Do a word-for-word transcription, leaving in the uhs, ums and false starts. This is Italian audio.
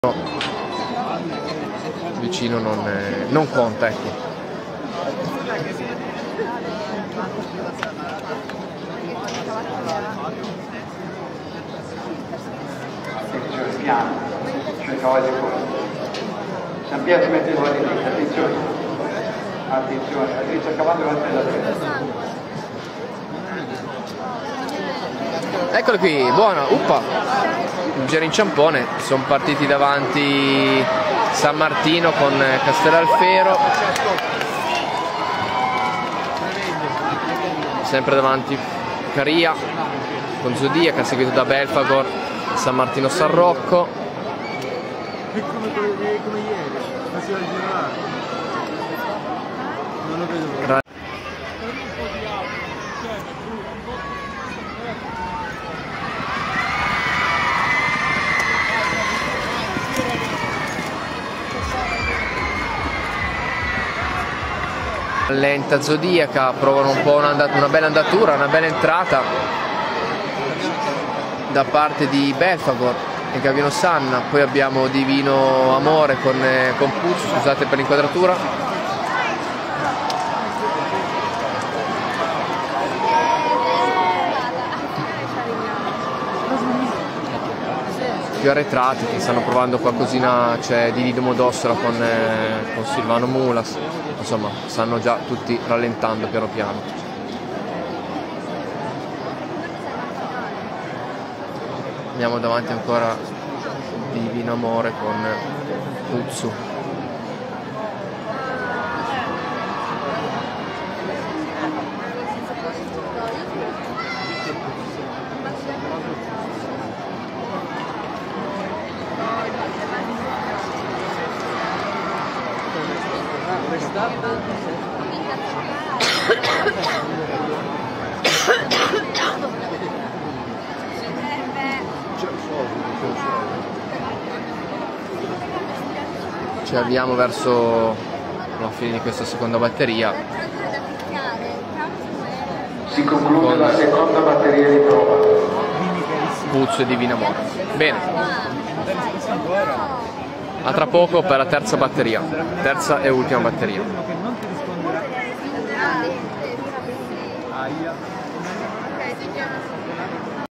No, vicino non, è, non conta, ecco. Attenzione, piano, cioè cavalli fuori. San Pietro mette i cavalli lì, attenzione. Attenzione, la drizza a cavallo davanti alla destra. Eccolo qui, buono, uppa! Un giro in ciampone, sono partiti davanti San Martino con Castellalfero, sempre davanti Caria con Zodiaca, seguito da Belfagor, San Martino San Rocco. È come, come ieri, faceva il girare. Non lo vedo. Lenta Zodiaca, provano un po' una, una bella andatura, una bella entrata da parte di Belfagor e Gavino Sanna. Poi abbiamo Divino Amore con, eh, con Puzzo, scusate per l'inquadratura. Più arretrati che stanno provando qualcosina, c'è Didi Domodossola con, eh, con Silvano Mulas, insomma stanno già tutti rallentando piano piano. Abbiamo davanti ancora Divino Amore con Puzzu. Ci avviamo verso la fine di questa seconda batteria. Si conclude con la seconda batteria di prova. Puzzo e Divino Amore. Bene. A tra poco per la terza batteria, terza e ultima batteria.